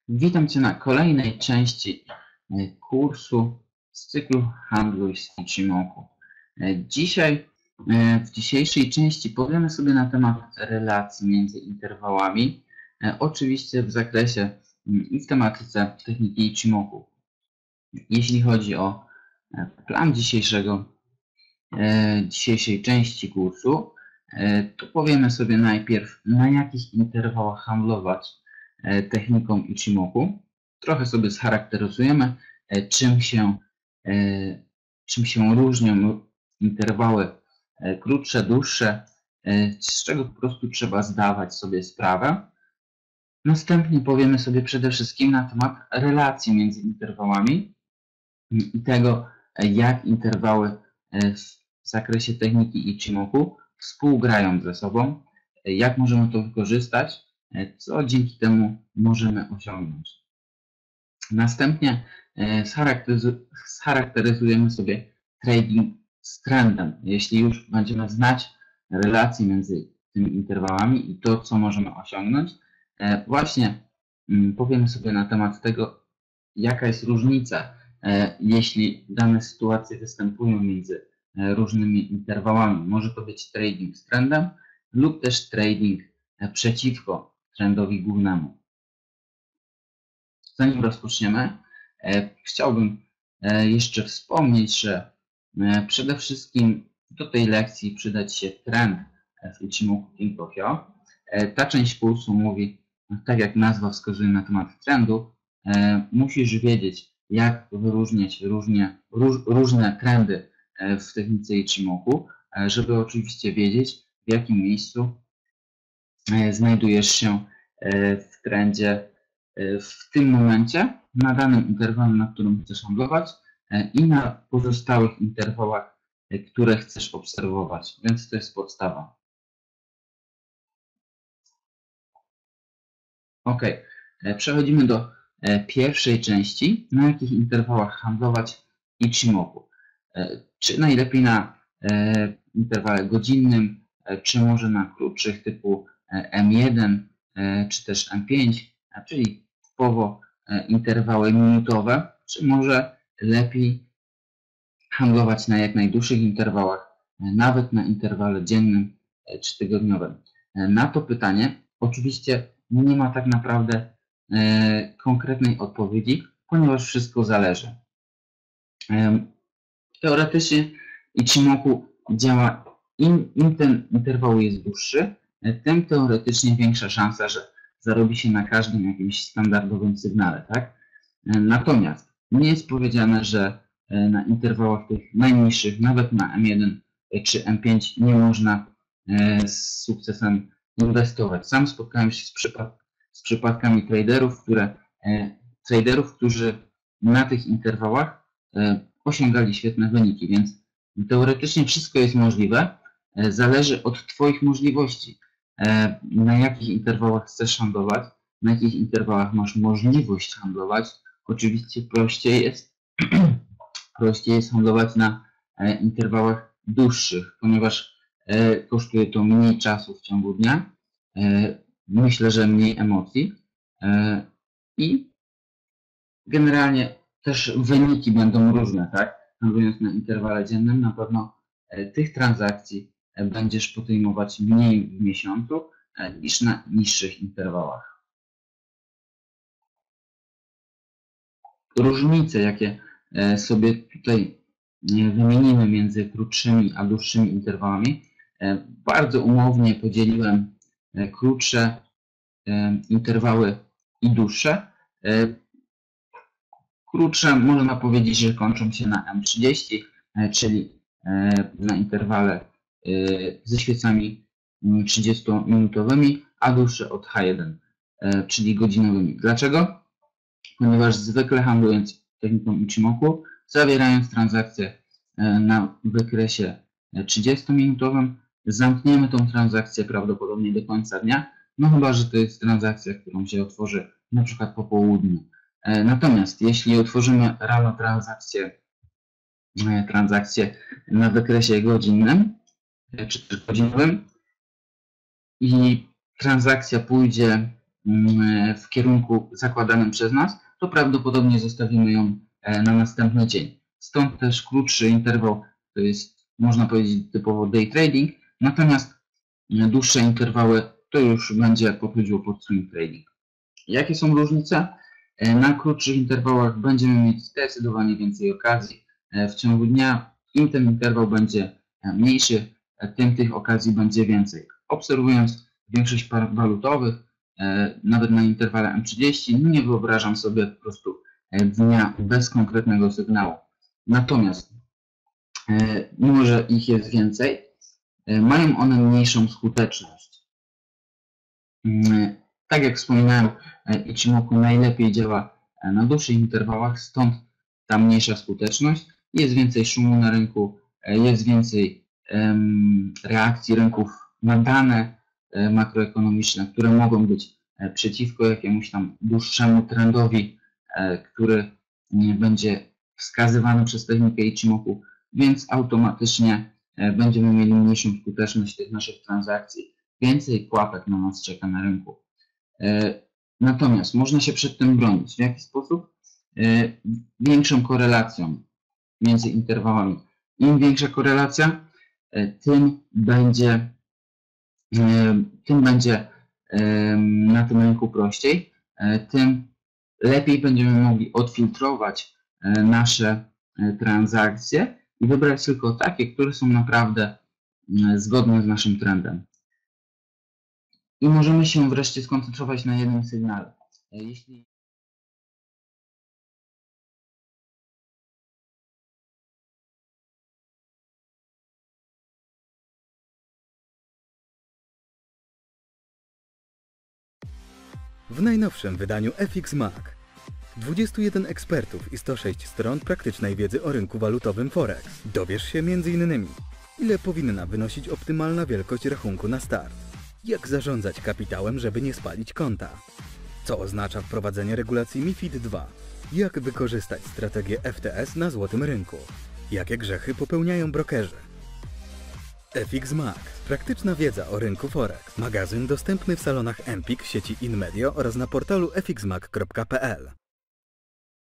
Witam Cię na kolejnej części kursu z cyklu Handluj z Ichimoku. W dzisiejszej części powiemy sobie na temat relacji między interwałami, oczywiście w zakresie i w tematyce techniki Ichimoku. Jeśli chodzi o plan dzisiejszej części kursu, to powiemy sobie najpierw, na jakich interwałach handlować techniką Ichimoku. Trochę sobie scharakteryzujemy, czym się różnią interwały krótsze, dłuższe, z czego po prostu trzeba zdawać sobie sprawę. Następnie powiemy sobie przede wszystkim na temat relacji między interwałami i tego, jak interwały w zakresie techniki Ichimoku współgrają ze sobą, jak możemy to wykorzystać, co dzięki temu możemy osiągnąć. Następnie scharakteryzujemy sobie trading z trendem. Jeśli już będziemy znać relacje między tymi interwałami i to, co możemy osiągnąć, właśnie powiemy sobie na temat tego, jaka jest różnica, jeśli dane sytuacje występują między różnymi interwałami. Może to być trading z trendem lub też trading przeciwko trendowi głównemu. Zanim rozpoczniemy, chciałbym jeszcze wspomnieć, że przede wszystkim do tej lekcji przyda Ci się trend w Ichimoku Kinko-hyo. Ta część kursu mówi, tak jak nazwa wskazuje na temat trendu, musisz wiedzieć, jak wyróżniać różne trendy w technice Ichimoku, żeby oczywiście wiedzieć, w jakim miejscu znajdujesz się w trendzie w tym momencie, na danym interwale, na którym chcesz handlować i na pozostałych interwałach, które chcesz obserwować, więc to jest podstawa. Ok, przechodzimy do pierwszej części, na jakich interwałach handlować Ichimoku. Czy najlepiej na interwale godzinnym, czy może na krótszych typu M1, czy też M5, czyli typowo interwały minutowe, czy może lepiej handlować na jak najdłuższych interwałach, nawet na interwale dziennym czy tygodniowym. Na to pytanie oczywiście nie ma tak naprawdę konkretnej odpowiedzi, ponieważ wszystko zależy. Teoretycznie Ichimoku działa, im ten interwał jest dłuższy, tym teoretycznie większa szansa, że zarobi się na każdym jakimś standardowym sygnale, tak? Natomiast nie jest powiedziane, że na interwałach tych najniższych, nawet na M1 czy M5 nie można z sukcesem inwestować. Sam spotkałem się z przypadkami traderów, którzy na tych interwałach osiągali świetne wyniki, więc teoretycznie wszystko jest możliwe. Zależy od Twoich możliwości, na jakich interwałach chcesz handlować, na jakich interwałach masz możliwość handlować. Oczywiście prościej jest handlować na interwałach dłuższych, ponieważ kosztuje to mniej czasu w ciągu dnia, myślę, że mniej emocji i generalnie też wyniki będą różne, tak? Handlując na interwale dziennym, na pewno tych transakcji będziesz podejmować mniej w miesiącu niż na niższych interwałach. Różnice, jakie sobie tutaj wymienimy między krótszymi a dłuższymi interwałami, bardzo umownie podzieliłem krótsze interwały i dłuższe. Krótsze można powiedzieć, że kończą się na M30, czyli na interwale ze świecami 30-minutowymi, a dłuższe od H1, czyli godzinowymi. Dlaczego? Ponieważ zwykle handlując techniką Ichimoku, zawierając transakcję na wykresie 30-minutowym, zamkniemy tą transakcję prawdopodobnie do końca dnia, no chyba że to jest transakcja, którą się otworzy na przykład po południu. Natomiast jeśli otworzymy rano transakcję na wykresie godzinnym czy też godzinowym i transakcja pójdzie w kierunku zakładanym przez nas, to prawdopodobnie zostawimy ją na następny dzień. Stąd też krótszy interwał to jest, można powiedzieć, typowo day trading, natomiast dłuższe interwały to już będzie podchodziło pod swing trading. Jakie są różnice? Na krótszych interwałach będziemy mieć zdecydowanie więcej okazji w ciągu dnia. Im ten interwał będzie mniejszy, tym tych okazji będzie więcej. Obserwując większość par walutowych, nawet na interwale M30, nie wyobrażam sobie po prostu dnia bez konkretnego sygnału. Natomiast mimo że ich jest więcej, mają one mniejszą skuteczność. Tak jak wspominałem, Ichimoku najlepiej działa na dłuższych interwałach, stąd ta mniejsza skuteczność. Jest więcej szumu na rynku, jest więcej reakcji rynków na dane makroekonomiczne, które mogą być przeciwko jakiemuś tam dłuższemu trendowi, który będzie wskazywany przez technikę Ichimoku, więc automatycznie będziemy mieli mniejszą skuteczność tych naszych transakcji. Więcej pułapek na nas czeka na rynku. Natomiast można się przed tym bronić. W jaki sposób? Większą korelacją między interwałami. Im większa korelacja, tym będzie na tym rynku prościej, tym lepiej będziemy mogli odfiltrować nasze transakcje i wybrać tylko takie, które są naprawdę zgodne z naszym trendem. I możemy się wreszcie skoncentrować na jednym sygnale. W najnowszym wydaniu FXMag 21 ekspertów i 106 stron praktycznej wiedzy o rynku walutowym Forex. Dowiesz się m.in. ile powinna wynosić optymalna wielkość rachunku na start, jak zarządzać kapitałem, żeby nie spalić konta, co oznacza wprowadzenie regulacji MiFID II, jak wykorzystać strategię FTS na złotym rynku, jakie grzechy popełniają brokerzy. FXMag. Praktyczna wiedza o rynku Forex. Magazyn dostępny w salonach Empik sieci InMedio oraz na portalu fxmag.pl.